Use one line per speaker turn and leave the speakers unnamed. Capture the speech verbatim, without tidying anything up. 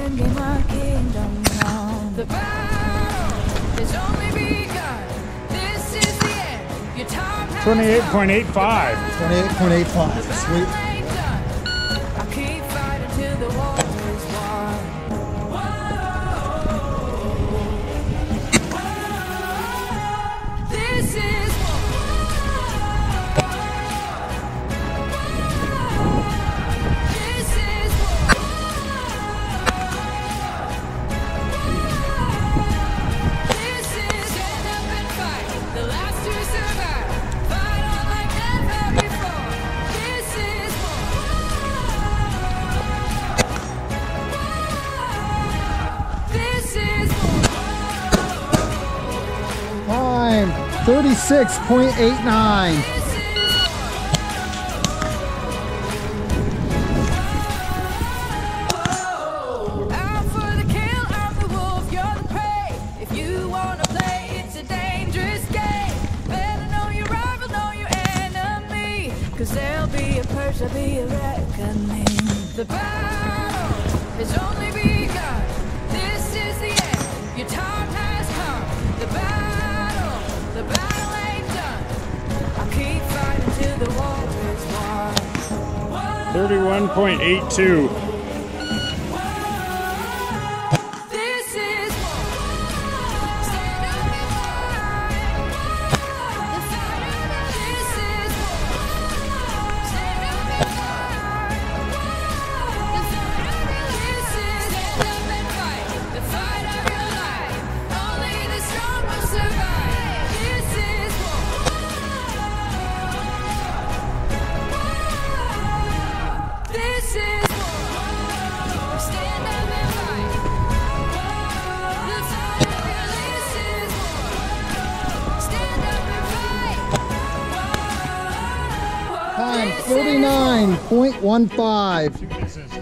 me my kingdom come. The battle has only begun. This is the end. Your time has
twenty-eight point eight five.
twenty-eight point eight five. Sweet.
I keep fighting till the war is won. This is This is This is stand up and fight. The last to survive. Fight on like never before. This is This is
Time thirty-six point eight nine.
Out for the kill, I'm the wolf, you're the prey. If you wanna play, it's a dangerous game. Better know your rival, know your enemy. Cause there'll be a purge, there'll be a reckoning. The battle has only begun. This is the end, your time has come. The battle, the battle ain't done. I'll keep fighting till the war is won.
thirty-one point eight two.
This is stand up and fight. The fight. This is stand up and fight. The fight. This is stand up and fight. The fight of your life. Only the strong will survive. This is This is stand up and fight. The fight of your this is stand up and fight.
Time thirty-nine point one five.
This is